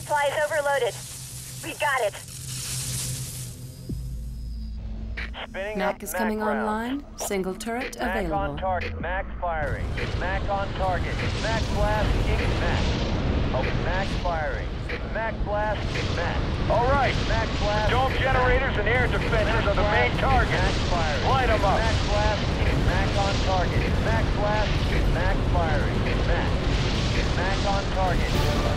supplies overloaded. We got it. Spinning Mac up, is Mac coming round. online. Single turret Mac on available. target. Mac firing. Mac on target. Mac blast. Kick Mac. Oh, Mac firing. Mac blast. Mac. All right. Mac blast. Dome generators and air defenses are the main Mac targets. firing. Light them up. Mac blast. Mac on target. Mac blast. Mac firing. Mac. Mac on target.